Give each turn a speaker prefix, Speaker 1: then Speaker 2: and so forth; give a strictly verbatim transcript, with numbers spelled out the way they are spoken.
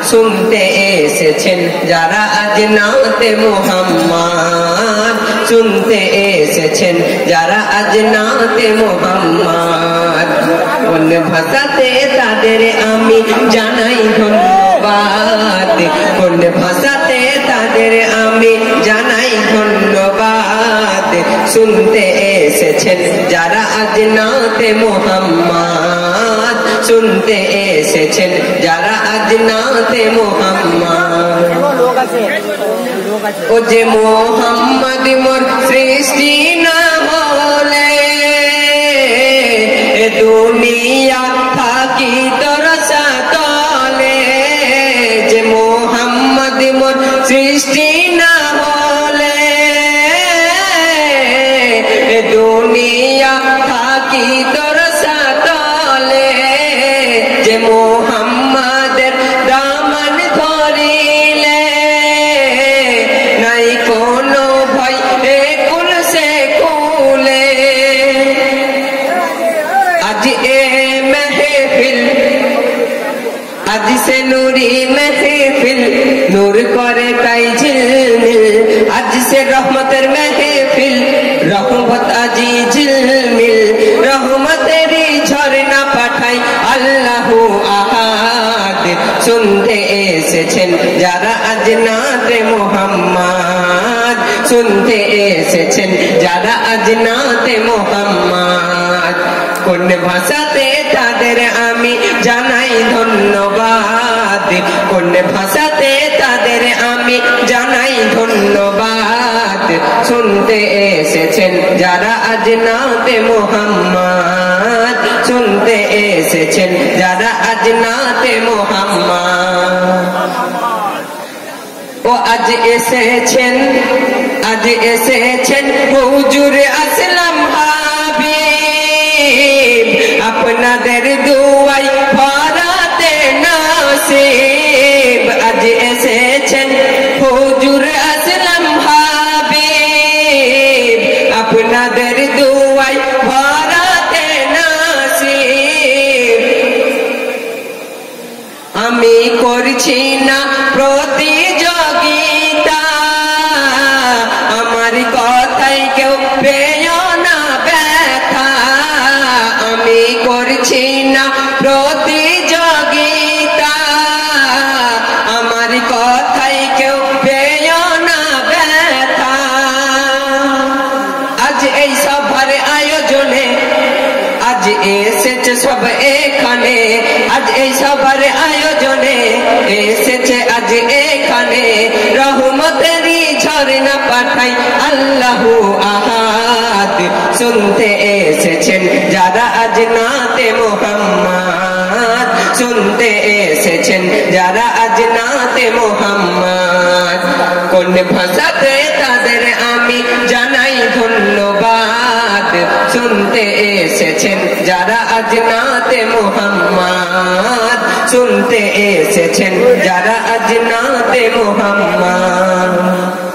Speaker 1: শুনতে এসেছেন যারা আজ নাতে মুহাম্মদ, শুনতে এসেছেন যারা আজ নাতে মুহাম্মদ। কোন ভাষাতে তাদের আমি জানাই ধন্যবাদ, কোন ভাষাতে তাদের আমি জানাই ধন্যবাদ। শুনতে এসেছেন যারা আজ নাতে মুহাম্মদ, শুনতে এসেছেন যারা আজ নাতে মুহাম্মদ। ও যে মুহাম্মদ মোর সৃষ্টি না হলে দুনিয়া থাকি তোর সাতলে, যে মুহাম্মদ মোর সৃষ্টি না হলে দুনিয়া থাকি তোর সাতলে, যে মুহাম্মাদের দামান ধরিলে নাই কোনো ভয় এ কুল সে কুলে। আজ এ মেহফিল আজ সে নুরি মেহফিল নূর করে তাই ঝিলমিল, আজ সে রহমতের মেহফিল রহমত আজি ঝিলমিল, রহমতেরই ঝরনা পাঠাই আল্লাহু আহাদ। শুনতে এসেছেন যারা আজ নাতে মুহাম্মদ, শুনতে এসেছেন যারা আজ নাতে মুহাম্মদ। কোন ভাষাতে তাদের আমি জানাই ধন্যবাদ, কোন ভাষাতে তাদের আমি জানাই ধন্যবাদ। শুনতে এসেছেন যারা আজ নাতে মুহাম্মদ, শুনতে এসেছেন যারা আজ নাতে মুহাম্মদ। ও আজ এসেছেন আজ এসেছেন হুজুর আসলাম হাবিব, আপনাদের দুয়াই ভরাতে নসিব। আজ এসেছেন হুজুর আসলাম হাবিব, আপনাদের দুয়াই ভরাতে নসিব। আমি করছি না প্রতিযোগিতা, আমার কথাই কেউ পেও না ব্যথা। আমি করছি না প্রতিযোগিতা, আমার কথাই কেউ পেও না ব্যথা। আজ এই সভার আয়োজনে আজ এসেছে সব এখানে, আজ এই সবার আয়োজনে এসেছে আজ এখানে, রহমতেরই ঝরনা পাঠাই আল্লাহু আহাদ। শুনতে এসেছেন যারা আজ নাতে মুহাম্মদ, শুনতে এসেছেন যারা আজ নাতে মুহাম্মদ। কোন ভাষাতে তাদের আমি জানাই ধন্যবাদ, শুনতে এসেছেন যারা আজ নাতে মুহাম্মদ, শুনতে এসেছেন যারা আজ নাতে মুহাম্মদ।